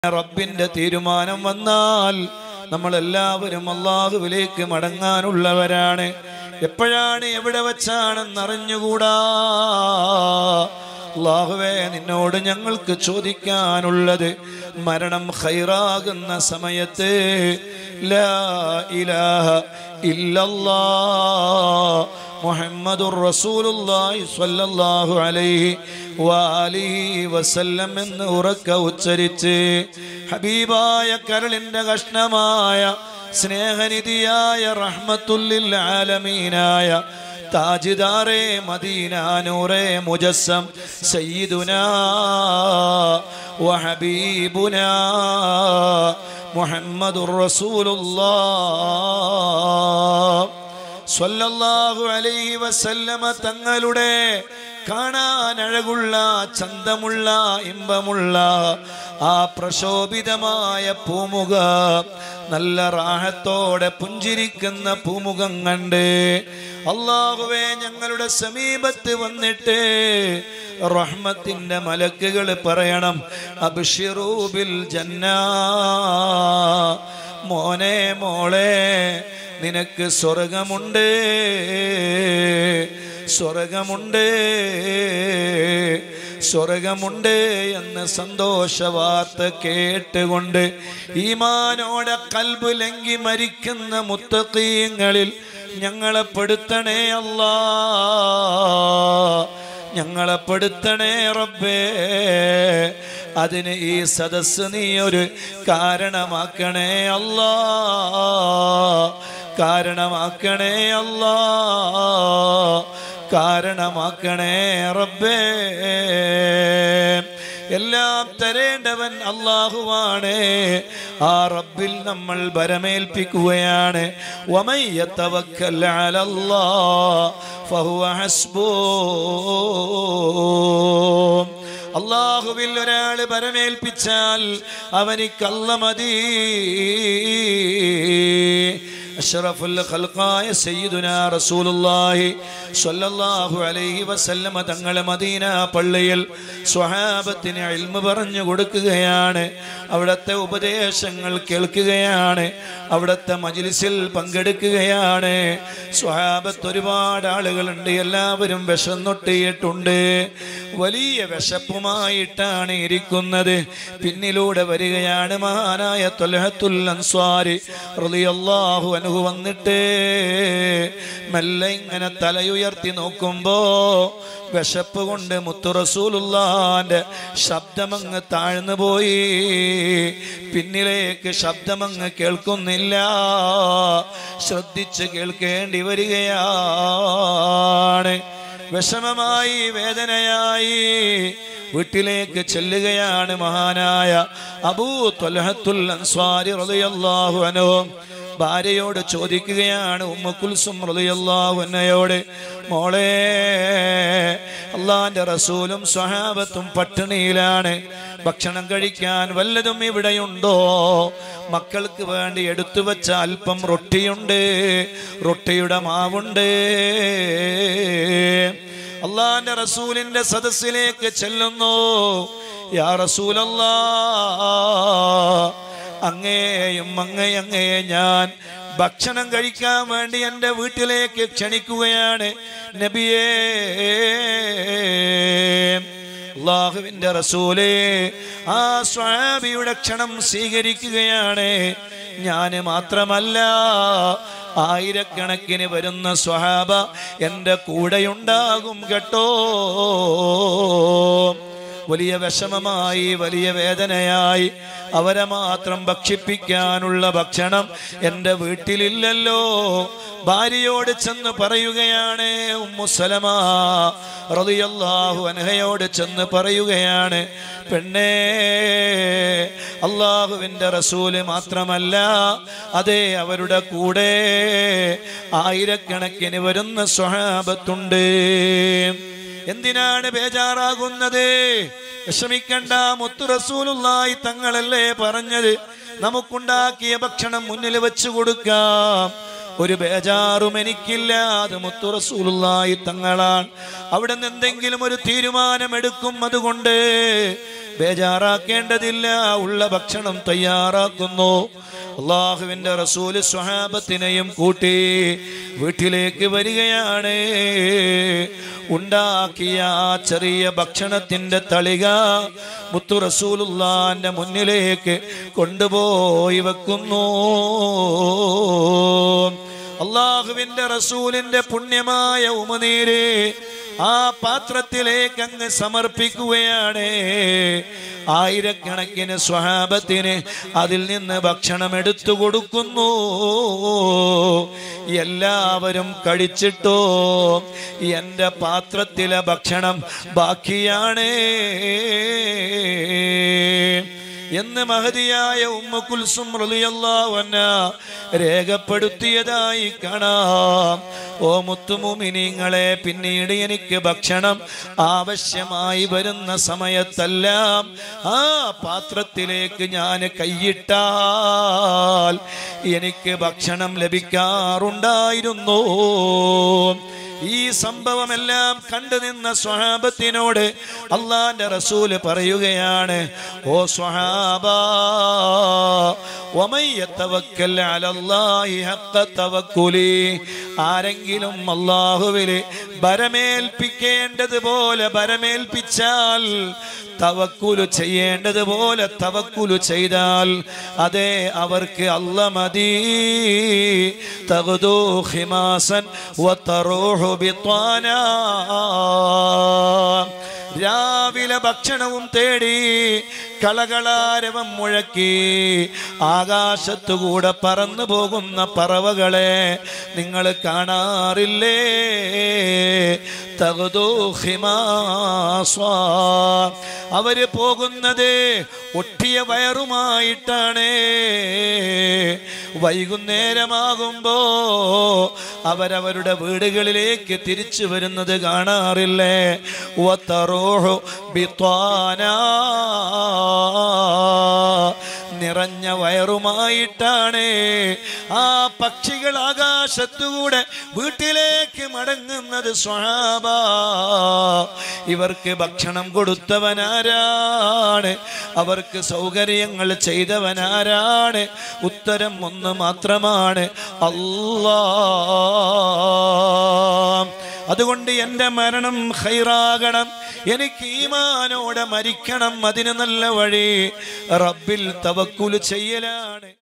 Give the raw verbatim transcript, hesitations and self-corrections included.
റബ്ബിന്റെ തീരുമാനം വന്നാൽ നമ്മളെല്ലാവരും അല്ലാഹുവിലേക്ക് മടങ്ങാനുള്ളവരാണ്. എപ്പോഴാണ് എവിടെ വെച്ചാണെന്ന് അറിഞ്ഞുകൂടാ. അല്ലാഹുവേ, നിന്നോട് ഞങ്ങൾക്ക് ചോദിക്കാനുള്ളത്, മരണം ഖൈറാകുന്ന സമയത്ത് ലാ ഇലാഹ ഇല്ലല്ലാഹ് മുഹമ്മദുർ റസൂലുള്ളാഹി സ്വല്ലല്ലാഹു അലൈഹി വആലിഹി വസല്ലം എന്ന് ഉറക്കെ ഉച്ചരിച്ച് ഹബീബായ കരളിന്റെ കഷ്ണമായ സ്നേഹനിധിയായ റഹ്മത്തുല്ലിൽ ആലമീനായ താജിദാറെ മദീന നൂറെ മുജസ്സം സയ്യിദുനാ വഹബീബുനാ മുഹമ്മദുർ റസൂലുള്ളാഹ് സ്വല്ലല്ലാഹു അലൈഹി വസല്ലമ തങ്ങളുടെ കാണാൻ അഴകുള്ള, ചന്തമുള്ള, ഇമ്പമുള്ള ആ പ്രശോഭിതമായ പൂമുഖ, നല്ല റാഹത്തോടെ പുഞ്ചിരിക്കുന്ന പൂമുഖം കണ്ട് അല്ലാഹുവേ, ഞങ്ങളുടെ സമീപത്ത് വന്നിട്ട് റഹ്മത്തിന്റെ മലക്കുകൾ പറയണം, അബ്ശിറൂ ബിൽ ജന്നാ, മോനെ മോളെ നിനക്ക് സ്വർഗമുണ്ട്, സ്വർഗമുണ്ട്, സ്വർഗമുണ്ട് എന്ന് സന്തോഷ വാർത്ത കേട്ടുകൊണ്ട് ഈമാനോടെ ഖൽബ് ലംഘി മരിക്കുന്ന മുത്തഖീങ്ങളിൽ ഞങ്ങളെ പെടുത്തണേ അല്ലാ, ഞങ്ങളെ പെടുത്തണേ റബ്ബേ. അതിന് ഈ സദസ്സ് നീ ഒരു കാരണമാക്കണേ അല്ലാ, കാരണമാക്കണേ അല്ലാ, കാരണമാക്കണേ റബ്ബേ. എല്ലാം തരേണ്ടവൻ അല്ലാഹുവാണ്. ആ റബ്ബിൽ നമ്മൾ ഭരമേൽപ്പിക്കുകയാണ്. വമൻ യതവക്കൽ അലല്ലാഹ് ഫഹുവ ഹസ്ബുഹ്. അല്ലാഹുവിൽ ഒരാൾ ഭരമേൽപ്പിച്ചാൽ അവനിക്ക് അല്ലാഹ് മതി. അഷ്റഫുൽ ഖൽഖായ സയ്യിദുനാ റസൂലുള്ളാഹി സ്വല്ലല്ലാഹു അലൈഹി വസല്ലമ തങ്ങളെ മദീന പള്ളിയിൽ സ്വഹാബത്തിന് ഇൽമു പറഞ്ഞു കൊടുക്കുകയാണ്. അവിടുത്തെ ഉപദേശങ്ങൾ കേൾക്കുകയാണ്, അവിടുത്തെ മജ്ലിസിൽ പങ്കെടുക്കുകയാണ്. സ്വഹാബത്ത് ഒരുപാട് ആളുകളുണ്ട്, എല്ലാവരും വിശന്നൊട്ടിയിട്ടുണ്ട്, വലിയ വിശപ്പുമായിട്ടാണ് ഇരിക്കുന്നത്. പിന്നിലൂടെ വരികയാണ് മഹാനായ ത്വൽഹത്തുൽ അൻസ്വാരി റളിയല്ലാഹു അൻഹു. വന്നിട്ട് മെല്ലെ ഇങ്ങനെ തലയുയർത്തി നോക്കുമ്പോ വിശപ്പ് കൊണ്ട് മുത്തു റസൂലുള്ളാന്റെ ശബ്ദമങ്ങ് താഴ്ന്നു പോയി. പിന്നിലേക്ക് ശബ്ദമങ്ങ് കേൾക്കുന്നില്ല, ശ്രദ്ധിച്ച് കേൾക്കേണ്ടി വരികയാണ്. വിഷമമായി, വേദനയായി വീട്ടിലേക്ക് ചെല്ലുകയാണ് മഹാനായ അബൂ ത്വൽഹത്തുൽ അൻസ്വാരി റളിയല്ലാഹു അൻഹു. ഭാര്യയോട് ചോദിക്കുകയാണ്, ഉമ്മു കുൽസും റളിയല്ലാഹു അൻഹയോട്, മോളെ, അല്ലാഹുവിന്റെ റസൂലും സ്വഹാബത്തും പട്ടിണിയിലാണ്, ഭക്ഷണം കഴിക്കാൻ വല്ലതും ഇവിടെയുണ്ടോ? മക്കൾക്ക് വേണ്ടി എടുത്തു വെച്ച അല്പം റൊട്ടിയുണ്ട്, റൊട്ടിയുടെ മാവുണ്ട്. അല്ലാഹുവിന്റെ റസൂലിന്റെ സദസ്സിലേക്ക് ചെല്ലുന്നു. യാ റസൂലല്ലാഹ്, അങ്ങേയും അങ്ങേ അങ്ങേ ഞാൻ ഭക്ഷണം കഴിക്കാൻ വേണ്ടി എൻ്റെ വീട്ടിലേക്ക് ക്ഷണിക്കുകയാണ് നബിയേ. അല്ലാഹുവിൻ്റെ റസൂലേ ആ സ്വഹാബിയുടെ ക്ഷണം സ്വീകരിക്കുകയാണ്. ഞാൻ മാത്രമല്ല, ആയിരക്കണക്കിന് വരുന്ന സ്വഹാബ എൻ്റെ കൂടെയുണ്ടാകും കേട്ടോ. വലിയ വിഷമമായി, വലിയ വേദനയായി. അവരെ മാത്രം ഭക്ഷിപ്പിക്കാനുള്ള ഭക്ഷണം എൻ്റെ വീട്ടിലില്ലല്ലോ. ഭാര്യയോട് ചെന്ന് പറയുകയാണ്, ഉമ്മു സലമ റളിയല്ലാഹു അൻഹയോട് ചെന്ന് പറയുകയാണ്, പെണ്ണേ, അല്ലാഹുവിൻ്റെ റസൂല് മാത്രമല്ല, അതേ അവരുടെ കൂടെ ആയിരക്കണക്കിന് വരുന്ന സ്വഹാബത്തുണ്ട്. എന്തിനാണ് ബേജാറാകുന്നത്? വിഷമിക്കണ്ട, മുത്തു റസൂലുള്ളാഹി തങ്ങളല്ലേ പറഞ്ഞത്, നമുക്കുണ്ടാക്കിയ ഭക്ഷണം മുന്നിൽ വെച്ചു കൊടുക്കാം. ഒരു ബേജാറും എനിക്കില്ല. അത് മുത്തു റസൂലുള്ളാഹി തങ്ങളാണ്. അവിടെ നിന്ന് എന്തെങ്കിലും ഒരു തീരുമാനമെടുക്കും, അതുകൊണ്ട് ബേജാറാക്കേണ്ടതില്ല. ഉള്ള ഭക്ഷണം തയ്യാറാക്കുന്നു. അള്ളാഹുവിന്റെ റസൂല് സ്വഹാബത്തിനെയും കൂട്ടി വീട്ടിലേക്ക് വരികയാണ്. ഉണ്ടാക്കിയ ആ ചെറിയ ഭക്ഷണത്തിന്റെ തളിക മുത്തു റസൂലുള്ളാഹിന്റെ മുന്നിലേക്ക് കൊണ്ടുപോയി വെക്കുന്നു. അള്ളാഹുവിന്റെ റസൂലിന്റെ പുണ്യമായ ഉമനീര് ആ പാത്രത്തിലേക്ക് അങ്ങ് സമർപ്പിക്കുകയാണ്. ആയിരക്കണക്കിന് സ്വഹാബത്തിന് അതിൽ നിന്ന് ഭക്ഷണം എടുത്തു കൊടുക്കുന്നു. എല്ലാവരും കഴിച്ചിട്ടോ എൻ്റെ പാത്രത്തിലെ ഭക്ഷണം ബാക്കിയാണ് എന്ന് മഹദിയായ ഉമ്മു കുൽസും റളിയല്ലാഹു അൻഹാ രേഖപ്പെടുത്തിയതായി കാണാം. ഓ മുത്തുമുമിനീങ്ങളെ, പിന്നീട് എനിക്ക് ഭക്ഷണം ആവശ്യമായി വരുന്ന സമയത്തെല്ലാം ആ പാത്രത്തിലേക്ക് ഞാൻ കൈയിട്ടാൽ എനിക്ക് ഭക്ഷണം ലഭിക്കാറുണ്ടായിരുന്നു. ഈ സംഭവമെല്ലാം കണ്ടു നിന്ന സ്വഹാബത്തിനോട് അള്ളാന്റെ റസൂല് പറയുകയാണ്, ഓ സ്വഹാബാ, വമൻ യതവക്കൽ അലല്ലാഹി ഹഖ്ഖ തവക്കുലി, ആരെങ്കിലും അല്ലാഹുവിൽ ഭരമേൽപ്പിക്കേണ്ടതുപോലെ ഭരമേൽപ്പിച്ചാൽ, തവക്കുലു ചെയ്യേണ്ടതുപോലെ തവക്കുലു ചെയ്താൽ, അതെ അവർക്ക് അല്ലാഹ് മതി. തഗ്ദൂ ഖിമാസൻ വതറൂഹു ബിത്വാനാ, രാവിലെ ഭക്ഷണവും തേടി കളകളാരവം മുഴക്കി ആകാശത്തുകൂടെ പറന്നു പോകുന്ന പറവകളെ നിങ്ങൾ കാണാറില്ലേ? തഗ്ദൂ ഖിമാസാ, അവര് പോകുന്നത് ഒട്ടിയ വയറുമായിട്ടാണ്. വൈകുന്നേരമാകുമ്പോ അവരവരുടെ വീടുകളിലേക്ക് തിരിച്ചു വരുന്നത് കാണാറില്ലേ? വതറൂഹു ബിത്വാനാ, നിറഞ്ഞ വയറുമായിട്ടാണ് ആ പക്ഷികൾ ആകാശത്തുകൂടെ വീട്ടിലേക്ക് മടങ്ങുന്നത്. സ്വഹാബാ, ഇവർക്ക് ഭക്ഷണം കൊടുത്തവനാരാണ്? അവർക്ക് സൗകര്യങ്ങൾ ചെയ്തവനാരാണ്? ഉത്തരം ഒന്ന് മാത്രമാണ്, അല്ലാഹ്. അതുകൊണ്ട് എൻ്റെ മരണം ഖൈറാകണം, എനിക്ക് ഈമാനോടെ മരിക്കണം. അതിന് നല്ല വഴി റബ്ബിൽ തവക്കുൽ ചെയ്യലാണ്.